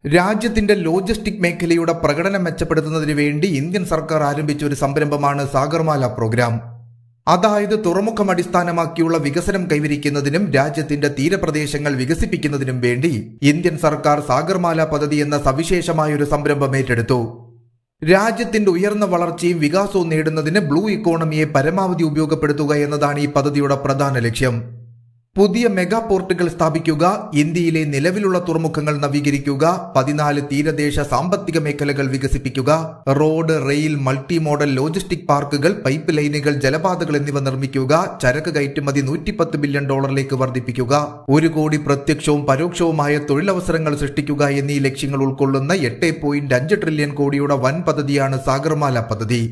രാജ്യത്തിന്റെ ലോജിസ്റ്റിക് മേഖലയുടെ പ്രകടനം മെച്ചപ്പെടുത്തുന്നതിന് വേണ്ടി ഇന്ത്യൻ സർക്കാർ ആരംഭിച്ച ഒരു സംരംഭമാണ് സാഗർമാല പ്രോഗ്രാം. അതായത് തുറമുഖം അടിസ്ഥാനമാക്കിയുള്ള വികസനം കൈവരിക്കുന്നതിനും രാജ്യത്തിന്റെ തീരപ്രദേശങ്ങൾ വികസിപ്പിക്കുന്നതിനും വേണ്ടി ഇന്ത്യൻ സർക്കാർ സാഗർമാല പദ്ധതി എന്ന സവിശേഷമായൊരു സംരംഭം ഏറ്റെടുത്തു. രാജ്യത്തിന്റെ ഉയർന്ന വളർച്ചയും വികാസവും നേടുന്നതിന് ബ്ലൂ ഇക്കോണമിയെ പരമാവധി ഉപയോഗപ്പെടുത്തുക എന്നതാണ് ഈ പദ്ധതിയുടെ പ്രധാന ലക്ഷ്യം. പുതിയ മെഗാ പോർട്ടുകൾ സ്ഥാപിക്കുക, ഇന്ത്യയിലെ നിലവിലുള്ള തുറമുഖങ്ങൾ നവീകരിക്കുക, 14 തീരദേശ സാമ്പത്തിക മേഖലകൾ വികസിപ്പിക്കുക, road, rail, multi modal logistic പാർക്കുകൾ, പൈപ്പ് ലൈനുകൾ, ജലപാതകൾ എന്നിവ നിർമ്മിക്കുക, ചരക്ക് കയറ്റുമതി $110 ബില്യൺ വർദ്ധിപ്പിക്കുക, 1 കോടി പ്രത്യക്ഷവും പരോക്ഷവുമായ തൊഴിലവസരങ്ങൾ സൃഷ്ടിക്കുക എന്നീ ലക്ഷ്യങ്ങൾ ഉൾക്കൊള്ളുന്ന 8.5 ട്രില്യൺ കോടിയുടെ വൻ പദ്ധതിയാണ് സാഗർമാല പദ്ധതി.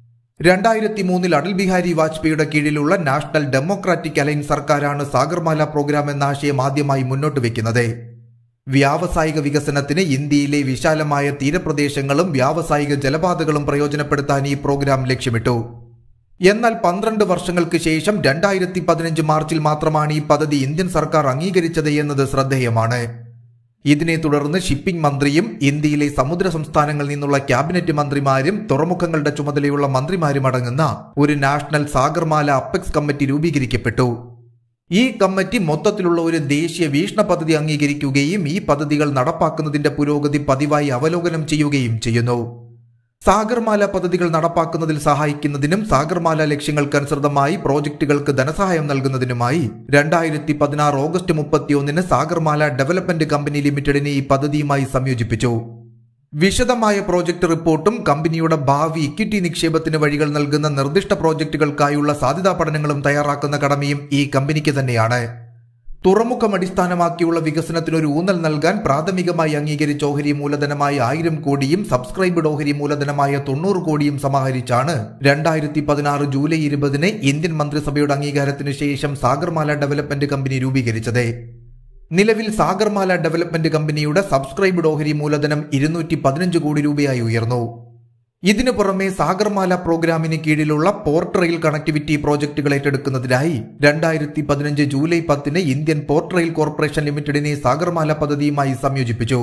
2003 അടൽ ബിഹാരി വാജ്പേയിയുടെ കീഴിലുള്ള നാഷണൽ ഡെമോക്രാറ്റിക് അലയൻസ് സർക്കാരാണ് സാഗർമാല പ്രോഗ്രാം എന്ന ആശയം ആദ്യമായി മുന്നോട്ട് വയ്ക്കുന്നത്. വ്യാവസായിക വികസനത്തിന് ഇന്ത്യയിലെ വിശാലമായ തീരപ്രദേശങ്ങളും വ്യാവസായിക ജലപാതകളും പ്രയോജനപ്പെടുത്താൻ ഈ പ്രോഗ്രാം ലക്ഷ്യമിട്ടു. എന്നാൽ 12 വർഷങ്ങൾക്ക് ശേഷം 2015 മാർച്ചിൽ മാത്രമാണ് ഈ പദ്ധതി ഇന്ത്യൻ സർക്കാർ അംഗീകരിച്ചത് എന്നത് ശ്രദ്ധേയമാണ്. ഇതിനെ തുടർന്ന് ഷിപ്പിംഗ് മന്ത്രിയും ഇന്ത്യയിലെ സമുദ്ര സംസ്ഥാനങ്ങളിൽ നിന്നുള്ള ക്യാബിനറ്റ് മന്ത്രിമാരും തുറമുഖങ്ങളുടെ ചുമതലയുള്ള മന്ത്രിമാരും അടങ്ങുന്ന ഒരു നാഷണൽ സാഗർമാല അപ്പെക്സ് കമ്മിറ്റി രൂപീകരിക്കപ്പെട്ടു. ഈ കമ്മിറ്റി മൊത്തത്തിലുള്ള ഒരു ദേശീയ വീക്ഷണ പദ്ധതി അംഗീകരിക്കുകയും ഈ പദ്ധതികൾ നടപ്പാക്കുന്നതിന്റെ പുരോഗതി പതിവായി അവലോകനം ചെയ്യുകയും ചെയ്യുന്നു. സാഗർമാല പദ്ധതികൾ നടപ്പാക്കുന്നതിൽ സഹായിക്കുന്നതിനും സാഗർമാല ലക്ഷ്യങ്ങൾക്കനുസൃതമായി പ്രോജക്റ്റുകൾക്ക് ധനസഹായം നൽകുന്നതിനുമായി 2016 ഓഗസ്റ്റ് 31 സാഗർമാല ഡെവലപ്മെന്റ് കമ്പനി ലിമിറ്റഡിനെ ഈ പദ്ധതിയുമായി സംയോജിപ്പിച്ചു. വിശദമായ പ്രോജക്ട് റിപ്പോർട്ടും കമ്പനിയുടെ ഭാവി ഇക്വിറ്റി നിക്ഷേപത്തിന് വഴികൾ നൽകുന്ന നിർദ്ദിഷ്ട പ്രോജക്റ്റുകൾക്കായുള്ള സാധ്യതാ പഠനങ്ങളും തയ്യാറാക്കുന്ന കടമയും ഈ കമ്പനിക്ക് തന്നെയാണ്. തുറമുഖം അടിസ്ഥാനമാക്കിയുള്ള വികസനത്തിനൊരു ഊന്നൽ നൽകാൻ പ്രാഥമികമായി അംഗീകരിച്ച ഓഹരി മൂലധനമായ 1000 കോടിയും സബ്സ്ക്രൈബ്ഡ് ഓഹരി മൂലധനമായ 90 കോടിയും സമാഹരിച്ചാണ് 2016 ജൂലൈ 20 ഇന്ത്യൻ മന്ത്രിസഭയുടെ അംഗീകാരത്തിന് ശേഷം സാഗർമാല ഡെവലപ്മെന്റ് കമ്പനി രൂപീകരിച്ചത്. നിലവിൽ സാഗർമാല ഡെവലപ്മെന്റ് കമ്പനിയുടെ സബ്സ്ക്രൈബ്ഡ് ഓഹരി മൂലധനം 215 കോടി രൂപയായി ഉയർന്നു. ഇതിനു പുറമെ സാഗർമാല പ്രോഗ്രാമിന് കീഴിലുള്ള പോർട്ട് റെയിൽ കണക്ടിവിറ്റി പ്രോജക്റ്റുകൾ ഏറ്റെടുക്കുന്നതിനായി 2015 July 10 Indian port rail corporation ലിമിറ്റഡിനെ സാഗർമാല പദ്ധതിയുമായി സംയോജിപ്പിച്ചു.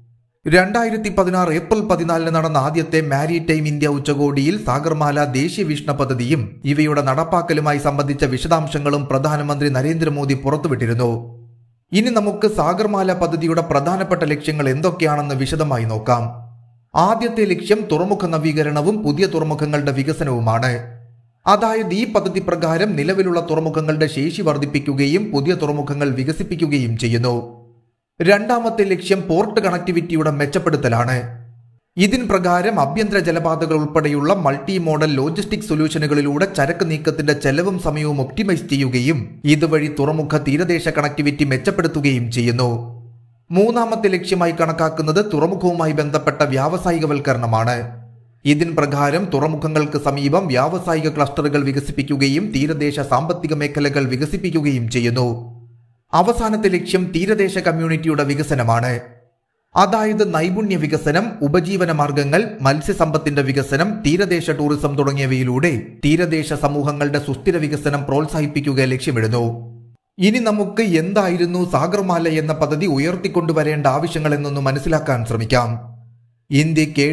2016 ഏപ്രിൽ 14 നടന്ന ആദ്യത്തെ മാരിടൈം ഇന്ത്യ ഉച്ചകോടിയിൽ സാഗർമാല ദേശീയ വീക്ഷണ പദ്ധതിയും ഇവയുടെ നടപ്പാക്കലുമായി സംബന്ധിച്ച വിശദാംശങ്ങളും പ്രധാനമന്ത്രി നരേന്ദ്രമോദി പുറത്തുവിട്ടിരുന്നു. ഇനി നമുക്ക് സാഗർമാല പദ്ധതിയുടെ പ്രധാനപ്പെട്ട ലക്ഷ്യങ്ങൾ എന്തൊക്കെയാണെന്ന് വിശദമായി നോക്കാം. ആദ്യത്തെ ലക്ഷ്യം തുറമുഖ നവീകരണവും പുതിയ തുറമുഖങ്ങളുടെ വികസനവുമാണ്. അതായത് ഈ പദ്ധതി പ്രകാരം നിലവിലുള്ള തുറമുഖങ്ങളുടെ ശേഷി വർദ്ധിപ്പിക്കുകയും പുതിയ തുറമുഖങ്ങൾ വികസിപ്പിക്കുകയും ചെയ്യുന്നു. രണ്ടാമത്തെ ലക്ഷ്യം പോർട്ട് കണക്ടിവിറ്റിയുടെ മെച്ചപ്പെടുത്തലാണ്. ഇതിൻ പ്രകാരം ആഭ്യന്തര ജലപാതകൾ ഉൾപ്പെടെയുള്ള മൾട്ടി മോഡൽ ലോജിസ്റ്റിക് സൊല്യൂഷനുകളിലൂടെ ചരക്ക് നീക്കത്തിന്റെ ചെലവും സമയവും ഒപ്റ്റിമൈസ് ചെയ്യുകയും ഇതുവഴി തുറമുഖ തീരദേശ കണക്ടിവിറ്റി മെച്ചപ്പെടുത്തുകയും ചെയ്യുന്നു. മൂന്നാമത്തെ ലക്ഷ്യമായി കണക്കാക്കുന്നത് തുറമുഖവുമായി ബന്ധപ്പെട്ട വ്യാവസായികവൽക്കരണമാണ്. ഇതിൻ പ്രകാരം തുറമുഖങ്ങൾക്ക് സമീപം വ്യാവസായിക ക്ലസ്റ്ററുകൾ വികസിപ്പിക്കുകയും തീരദേശ സാമ്പത്തിക മേഖലകൾ വികസിപ്പിക്കുകയും ചെയ്യുന്നു. അവസാനത്തെ ലക്ഷ്യം തീരദേശ കമ്മ്യൂണിറ്റിയുടെ വികസനമാണ്. അതായത് നൈപുണ്യ വികസനം, ഉപജീവന മാർഗങ്ങൾ, മത്സ്യസമ്പത്തിന്റെ വികസനം, തീരദേശ ടൂറിസം തുടങ്ങിയവയിലൂടെ തീരദേശ സമൂഹങ്ങളുടെ സുസ്ഥിര വികസനം പ്രോത്സാഹിപ്പിക്കുക ലക്ഷ്യമിടുന്നു. ഇനി നമുക്ക് എന്തായിരുന്നു സാഗർമാല എന്ന പദ്ധതി ഉയർത്തിക്കൊണ്ടുവരേണ്ട ആവശ്യങ്ങൾ എന്നൊന്ന് മനസ്സിലാക്കാൻ ശ്രമിക്കാം. ഇന്ത്യക്ക്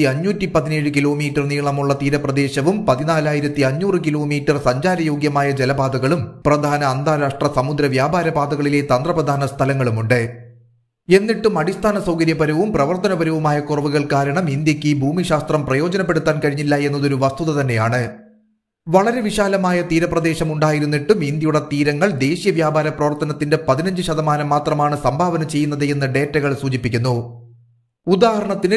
7517 കിലോമീറ്റർ നീളമുള്ള തീരപ്രദേശവും 14500 കിലോമീറ്റർ സഞ്ചാരയോഗ്യമായ ജലപാതകളും പ്രധാന അന്താരാഷ്ട്ര സമുദ്ര വ്യാപാര പാതകളിലെ തന്ത്രപ്രധാന സ്ഥലങ്ങളുമുണ്ട്. എന്നിട്ടും അടിസ്ഥാന സൗകര്യപരവും പ്രവർത്തനപരവുമായ കുറവുകൾ കാരണം ഇന്ത്യക്ക് ഈ ഭൂമിശാസ്ത്രം പ്രയോജനപ്പെടുത്താൻ കഴിഞ്ഞില്ല എന്നതൊരു വസ്തുത തന്നെയാണ്. വളരെ വിശാലമായ തീരപ്രദേശം ഉണ്ടായിരുന്നിട്ടും ഇന്ത്യയുടെ തീരങ്ങൾ ദേശീയ വ്യാപാര പ്രവർത്തനത്തിന്റെ 15% മാത്രമാണ് സംഭാവന ചെയ്യുന്നത് എന്ന് ഡേറ്റകൾ സൂചിപ്പിക്കുന്നു. ഉദാഹരണത്തിന്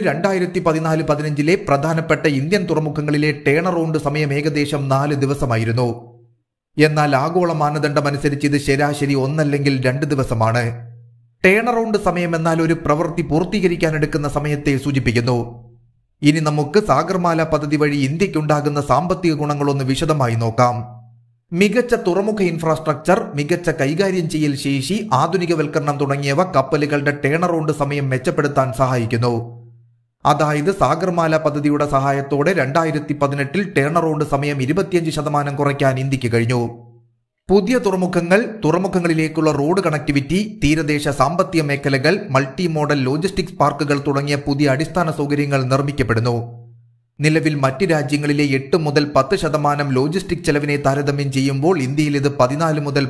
2014-15 പ്രധാനപ്പെട്ട ഇന്ത്യൻ തുറമുഖങ്ങളിലെ ടേൺ അറൗണ്ട് സമയം ഏകദേശം 4 ദിവസമായിരുന്നു. എന്നാൽ ആഗോള മാനദണ്ഡം അനുസരിച്ച് ഇത് ശരാശരി 1 അല്ലെങ്കിൽ 2 ദിവസമാണ്. ടേൺ അറൗണ്ട് സമയം എന്നാൽ ഒരു പ്രവൃത്തി പൂർത്തീകരിക്കാനെടുക്കുന്ന സമയത്തെ സൂചിപ്പിക്കുന്നു. ഇനി നമുക്ക് സാഗർമാല പദ്ധതി വഴി ഇന്ത്യക്കുണ്ടാകുന്ന സാമ്പത്തിക ഗുണങ്ങളൊന്ന് വിശദമായി നോക്കാം. മികച്ച തുറമുഖ ഇൻഫ്രാസ്ട്രക്ചർ, മികച്ച കൈകാര്യം ചെയ്യൽ ശേഷി, ആധുനികവൽക്കരണം തുടങ്ങിയവ കപ്പലുകളുടെ ടേൺ അറൗണ്ട് സമയം മെച്ചപ്പെടുത്താൻ സഹായിക്കുന്നു. അതായത് സാഗർമാല പദ്ധതിയുടെ സഹായത്തോടെ 2018 ടേൺ അറൗണ്ട് സമയം 25% കുറയ്ക്കാൻ ഇന്ത്യക്ക് കഴിഞ്ഞു. പുതിയ തുറമുഖങ്ങളിലേക്കുള്ള റോഡ് കണക്ടിവിറ്റി, തീരദേശ സാമ്പത്തിക മേഖലകൾ, മൾട്ടി മോഡൽ ലോജിസ്റ്റിക്സ് പാർക്കുകൾ തുടങ്ങിയ പുതിയ അടിസ്ഥാന സൗകര്യങ്ങൾ നിർമ്മിക്കപ്പെടുന്നു. നിലവിൽ മറ്റ് രാജ്യങ്ങളിലെ 8 മുതൽ 10% ലോജിസ്റ്റിക് ചെലവിനെ താരതമ്യം ചെയ്യുമ്പോൾ ഇന്ത്യയിൽ ഇത് 14 മുതൽ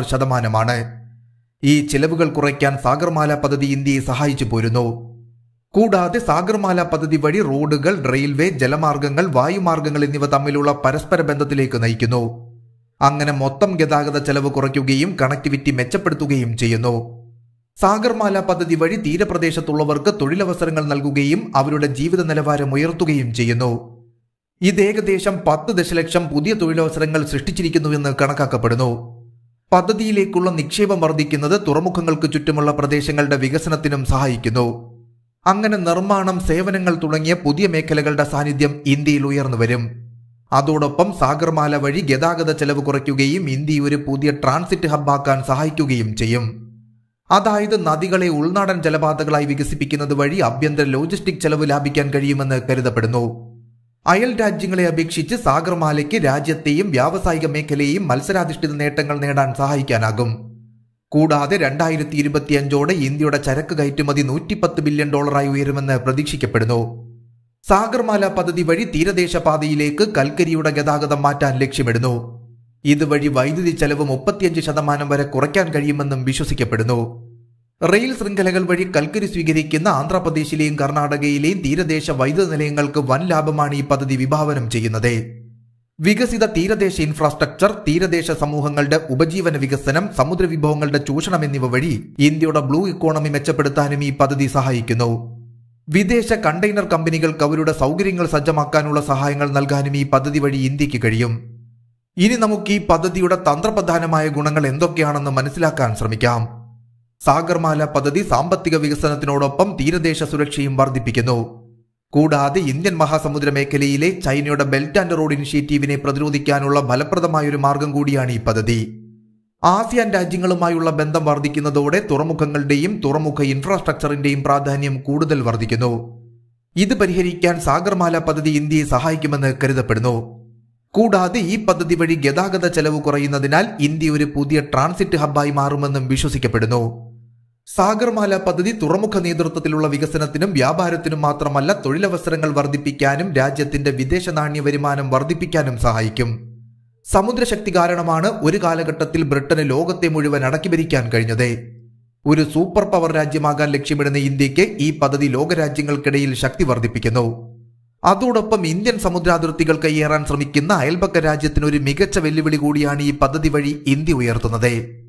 16%. ഈ ചെലവുകൾ കുറയ്ക്കാൻ സാഗർമാല പദ്ധതി ഇന്ത്യയെ സഹായിച്ചു പോരുന്നു. കൂടാതെ സാഗർമാല പദ്ധതി വഴി റോഡുകൾ, റെയിൽവേ, ജലമാർഗങ്ങൾ, വായുമാർഗങ്ങൾ എന്നിവ തമ്മിലുള്ള പരസ്പര ബന്ധത്തിലേക്ക് നയിക്കുന്നു. അങ്ങനെ മൊത്തം ഗതാഗത ചെലവ് കുറയ്ക്കുകയും കണക്ടിവിറ്റി മെച്ചപ്പെടുത്തുകയും ചെയ്യുന്നു. സാഗർമാല പദ്ധതി വഴി തീരപ്രദേശത്തുള്ളവർക്ക് തൊഴിലവസരങ്ങൾ നൽകുകയും അവരുടെ ജീവിത നിലവാരം ഉയർത്തുകയും ചെയ്യുന്നു. ഇത് ഏകദേശം 10 ദശലക്ഷം പുതിയ തൊഴിലവസരങ്ങൾ സൃഷ്ടിച്ചിരിക്കുന്നുവെന്ന് കണക്കാക്കപ്പെടുന്നു. പദ്ധതിയിലേക്കുള്ള നിക്ഷേപം വർദ്ധിക്കുന്നത് തുറമുഖങ്ങൾക്ക് ചുറ്റുമുള്ള പ്രദേശങ്ങളുടെ വികസനത്തിനും സഹായിക്കുന്നു. അങ്ങനെ നിർമ്മാണം, സേവനങ്ങൾ തുടങ്ങിയ പുതിയ മേഖലകളുടെ സാന്നിധ്യം ഇന്ത്യയിൽ ഉയർന്നുവരും. അതോടൊപ്പം സാഗർമാല വഴി ഗതാഗത ചെലവ് കുറയ്ക്കുകയും ഇന്ത്യയെ ഒരു പുതിയ ട്രാൻസിറ്റ് ഹബ്ബാക്കാൻ സഹായിക്കുകയും ചെയ്യും. അതായത് നദികളെ ഉൾനാടൻ ജലപാതകളായി വികസിപ്പിക്കുന്നത് വഴി ആഭ്യന്തര ലോജിസ്റ്റിക് ചെലവ് ലാഭിക്കാൻ കഴിയുമെന്ന് കരുതപ്പെടുന്നു. അയൽ രാജ്യങ്ങളെ അപേക്ഷിച്ച് സാഗർമാലയ്ക്ക് രാജ്യത്തെയും വ്യാവസായിക മേഖലയെയും മത്സരാധിഷ്ഠിത നേട്ടങ്ങൾ നേടാൻ സഹായിക്കാനാകും. കൂടാതെ 2025ഓടെ ഇന്ത്യയുടെ ചരക്ക് കയറ്റുമതി $110 ബില്യൺ ഉയരുമെന്ന് പ്രതീക്ഷിക്കപ്പെടുന്നു. സാഗർമാല പദ്ധതി വഴി തീരദേശ പാതയിലേക്ക് കൽക്കരിയുടെ ഗതാഗതം മാറ്റാൻ ലക്ഷ്യമിടുന്നു. ഇതുവഴി വൈദ്യുതി ചെലവ് 35% വരെ കുറയ്ക്കാൻ കഴിയുമെന്നും വിശ്വസിക്കപ്പെടുന്നു. റെയിൽ ശൃംഖലകൾ വഴി കൽക്കരി സ്വീകരിക്കുന്ന ആന്ധ്രാപ്രദേശിലെയും കർണാടകയിലെയും തീരദേശ വൈദ്യുത നിലയങ്ങൾക്ക് വൻ ലാഭമാണ് ഈ പദ്ധതി വിഭാവനം ചെയ്യുന്നത്. വികസിത തീരദേശ ഇൻഫ്രാസ്ട്രക്ചർ, തീരദേശ സമൂഹങ്ങളുടെ ഉപജീവന വികസനം, സമുദ്രവിഭവങ്ങളുടെ ചൂഷണം എന്നിവ വഴി ഇന്ത്യയുടെ ബ്ലൂ ഇക്കോണമി മെച്ചപ്പെടുത്താനും ഈ പദ്ധതി സഹായിക്കുന്നു. വിദേശ കണ്ടെയ്നർ കമ്പനികൾക്ക് അവരുടെ സൗകര്യങ്ങൾ സജ്ജമാക്കാനുള്ള സഹായങ്ങൾ നൽകാനും ഈ പദ്ധതി വഴി ഇന്ത്യക്ക് കഴിയും. ഇനി നമുക്ക് ഈ പദ്ധതിയുടെ തന്ത്രപ്രധാനമായ ഗുണങ്ങൾ എന്തൊക്കെയാണെന്ന് മനസ്സിലാക്കാൻ ശ്രമിക്കാം. സാഗർമാല പദ്ധതി സാമ്പത്തിക വികസനത്തിനോടൊപ്പം തീരദേശ സുരക്ഷയും വർദ്ധിപ്പിക്കുന്നു. കൂടാതെ ഇന്ത്യൻ മഹാസമുദ്ര മേഖലയിലെ ചൈനയുടെ ബെൽറ്റ് ആൻഡ് റോഡ് ഇനിഷ്യേറ്റീവിനെ പ്രതിരോധിക്കാനുള്ള ഫലപ്രദമായൊരു മാർഗം കൂടിയാണ് ഈ പദ്ധതി. ആസിയാൻ രാജ്യങ്ങളുമായുള്ള ബന്ധം വർദ്ധിക്കുന്നതോടെ തുറമുഖങ്ങളുടെയും തുറമുഖ ഇൻഫ്രാസ്ട്രക്ചറിന്റെയും പ്രാധാന്യം കൂടുതൽ വർദ്ധിക്കുന്നു. ഇത് പരിഹരിക്കാൻ സാഗർമാല പദ്ധതി ഇന്ത്യയെ സഹായിക്കുമെന്ന് കരുതപ്പെടുന്നു. കൂടാതെ ഈ പദ്ധതി വഴി ഗതാഗത ചെലവ് കുറയുന്നതിനാൽ ഇന്ത്യ ഒരു പുതിയ ട്രാൻസിറ്റ് ഹബ്ബായി മാറുമെന്നും വിശ്വസിക്കപ്പെടുന്നു. സാഗർമാല പദ്ധതി തുറമുഖ നേതൃത്വത്തിലുള്ള വികസനത്തിനും വ്യാപാരത്തിനും മാത്രമല്ല, തൊഴിലവസരങ്ങൾ വർദ്ധിപ്പിക്കാനും രാജ്യത്തിന്റെ വിദേശ നാണ്യ വരുമാനം വർദ്ധിപ്പിക്കാനും സഹായിക്കും. സമുദ്രശക്തി കാരണമാണ് ഒരു കാലഘട്ടത്തിൽ ബ്രിട്ടന് ലോകത്തെ മുഴുവൻ അടക്കി ഭരിക്കാൻ കഴിഞ്ഞത്. ഒരു സൂപ്പർ പവർ രാജ്യമാകാൻ ലക്ഷ്യമിടുന്ന ഇന്ത്യക്ക് ഈ പദ്ധതി ലോകരാജ്യങ്ങൾക്കിടയിൽ ശക്തി വർദ്ധിപ്പിക്കുന്നു. അതോടൊപ്പം ഇന്ത്യൻ സമുദ്രാതിർത്തികൾ കൈയേറാൻ ശ്രമിക്കുന്ന അയൽപക്ക രാജ്യത്തിന് ഒരു മികച്ച വെല്ലുവിളി കൂടിയാണ് ഈ പദ്ധതി വഴി ഇന്ത്യ ഉയർത്തുന്നത്.